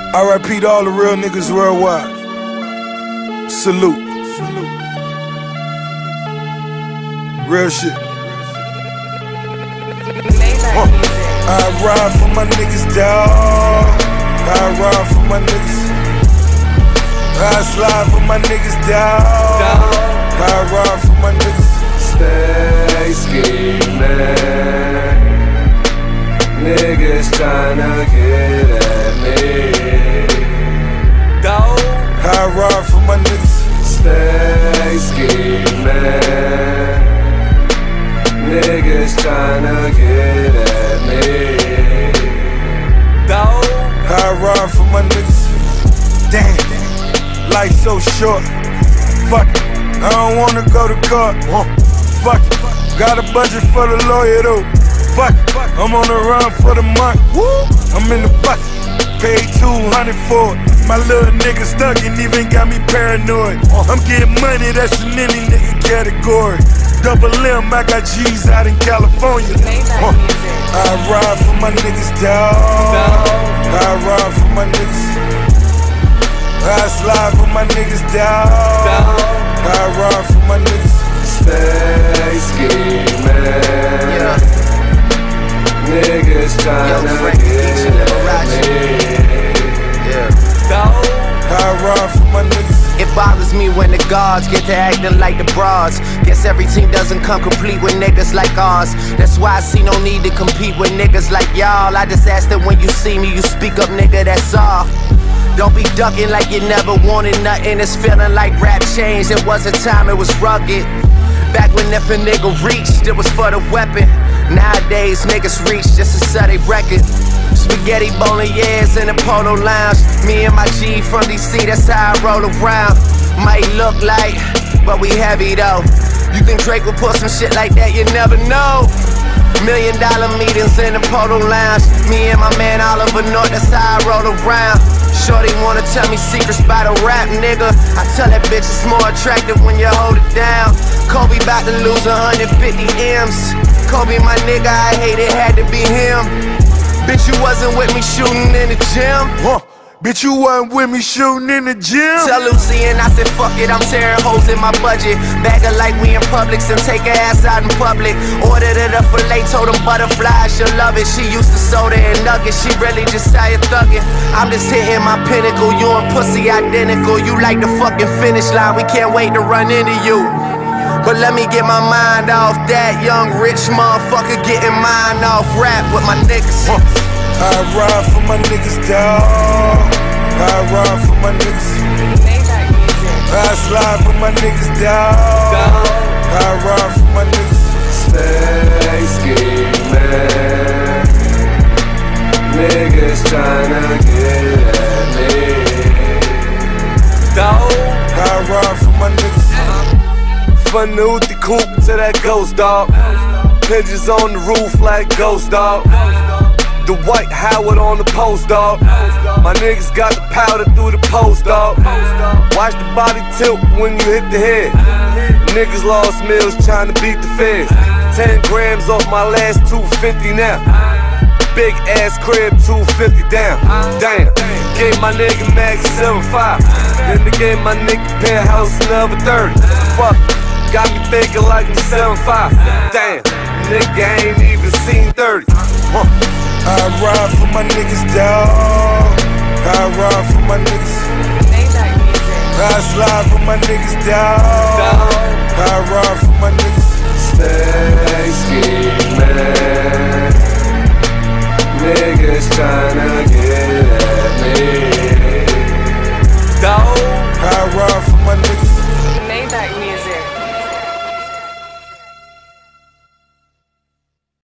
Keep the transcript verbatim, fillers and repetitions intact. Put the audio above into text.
R I P to all the real niggas worldwide. Salute. Real shit. Uh, I ride for my niggas, dawg. I ride for my niggas. I slide for my niggas, dawg. I ride for my niggas. Stay scheming. Niggas tryna get at me. Dawg. I ride for my niggas. Stay scheming. Niggas tryna get at me. Dawg. I ride for my niggas. Damn, life so short. Fuck it, I don't wanna go to court. Fuck it, got a budget for the lawyer though. Fuck it, I'm on the run for the month. I'm in the bucket, paid two hundred for it. My little nigga stuck and even got me paranoid. I'm getting money, that's in any nigga category. Double M, I got G's out in California. Uh, I ride for my niggas, dawg. I ride for my niggas. I slide for my niggas, dawg. I ride for my niggas. Stay scheming. Yeah. Niggas tryna get at me. Yeah. I ride for my niggas. It bothers me when the guards get to acting like the bras. Guess every team doesn't come complete with niggas like ours. That's why I see no need to compete with niggas like y'all. I just ask that when you see me, you speak up, nigga, that's all. Don't be ducking like you never wanted nothing. It's feeling like rap changed. It was a time it was rugged. Back when if a nigga reached, it was for the weapon. Nowadays, niggas reach just to sell they record. Spaghetti bolognese in the Polo Lounge. Me and my G from D C, that's how I roll around. Might look light, but we heavy though. You think Drake would put some shit like that? You never know. Million dollar meetings in the Polo Lounge. Me and my man Oliver North, that's how I roll around. Shorty wanna tell me secrets by the rap, nigga. I tell that bitch it's more attractive when you hold it down. Kobe bout to lose one hundred fifty M's. Kobe my nigga, I hate it, had to be him. Bitch, you wasn't with me shooting in the gym. Huh. Bitch, you wasn't with me shooting in the gym. Tell Lucy and I said fuck it, I'm tearing holes in my budget. Bag her like we in Publix and take her ass out in public. Ordered it up for late, told them butterflies, she'll love it. She used to soda and nuggets, she really just tired thugging. I'm just hitting my pinnacle, you and pussy identical. You like the fucking finish line, we can't wait to run into you. But let me get my mind off that young rich motherfucker getting mine off rap with my niggas. Huh. I ride for my niggas, dawg. I ride for my niggas. I slide for my niggas, dawg. I ride for my niggas. Stay scheming. Niggas tryna get at me. Dawg. I ride for my niggas. From the Uti coupe to that ghost dog. Pigeons on the roof like ghost dog. The White Howard on the post dog. My niggas got the powder through the post dog. Watch the body tilt when you hit the head. Niggas lost meals trying to beat the feds. Ten grams off my last two fifty now. Big ass crib, two fifty down. Damn, gave my nigga Max seven five. Then they gave my nigga penthouse another thirty. Fuck, got me thinking like I'm seven five. Damn, nigga ain't even seen thirty. Huh. I ride for my niggas, dawg. I ride for my niggas. I slide for my niggas, dawg. I ride for my niggas. Stay scheming. Niggas tryna get